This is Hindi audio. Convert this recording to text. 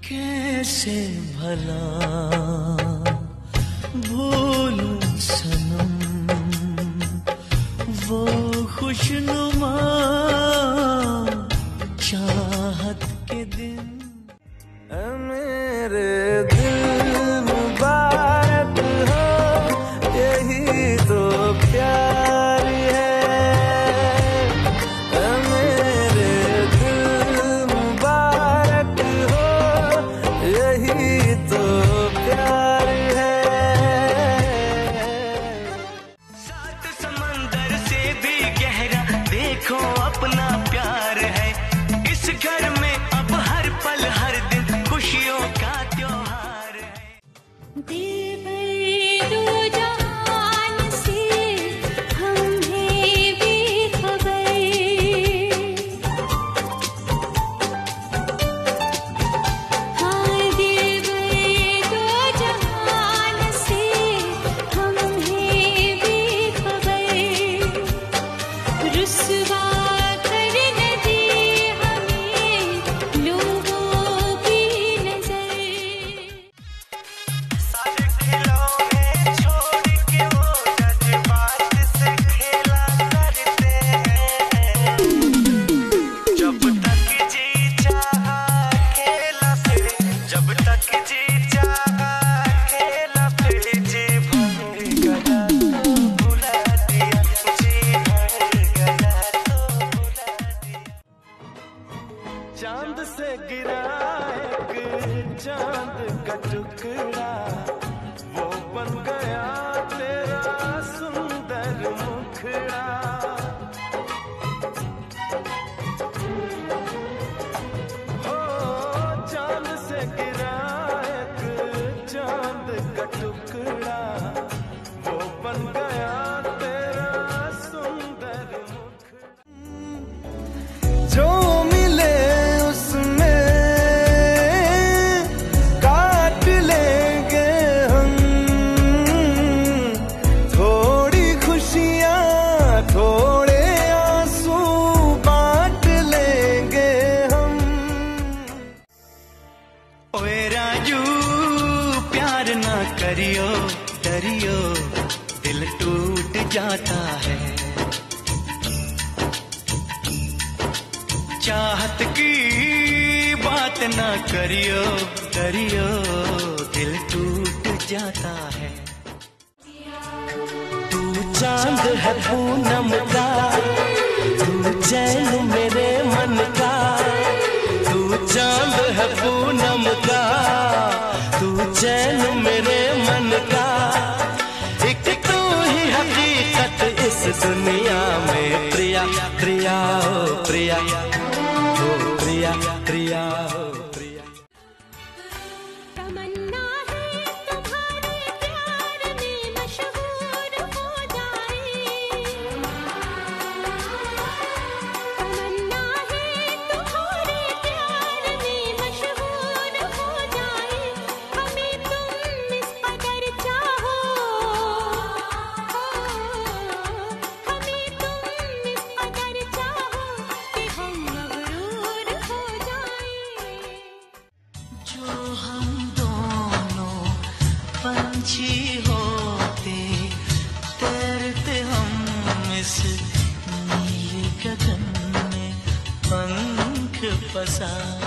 कैसे भला भूलूं सनम वो खुशनुमा चाहत के दिन। मेरे दिल मुबारक हो, यही तो प्यार है। मेरे दिल मुबारक हो, यही तो प्यार है। सात समंदर से भी गहरा देखो अपना प्यार है। इस घर में अब हर पल हर दिन खुशियों का त्योहार है। चांद से गिरा एक चांद का टुकड़ा, वो बन गया तेरा सुंदर मुखड़ा। हो चांद से गिरा एक चांद का टुकड़ा, वो बन गया तेरा सुंदर मुखड़ा। जो करियो डरियो दिल टूट जाता है। चाहत की बात ना करियो डरियो दिल टूट जाता है। तू चांद है पूनम का, तू चैन मेरे मन का। तू चांद है पूनम का, तू चैन मेरे मन का। एक तू ही हकीकत इस दुनिया में प्रिया प्रिया हो प्रिया हो प्रिया प्रिया हो प्रिया। तमन्ना है तुम्हारे प्यार में मशहूर हो जाए। तमन्ना है तुम्हारे प्यार में मशहूर हो जाए। हमें तुम इस कदर चाहो, हमें तुम इस कदर चाहो कि हम मगरूर हो जाए। जो हम दोनों पंछी होते तैरते हम इस नीले गगन में पंख पसार।